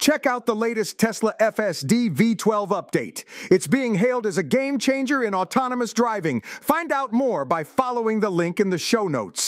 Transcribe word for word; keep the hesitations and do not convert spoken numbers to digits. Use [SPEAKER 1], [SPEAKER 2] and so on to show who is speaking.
[SPEAKER 1] Check out the latest Tesla F S D v twelve update. It's being hailed as a game changer in autonomous driving. Find out more by following the link in the show notes.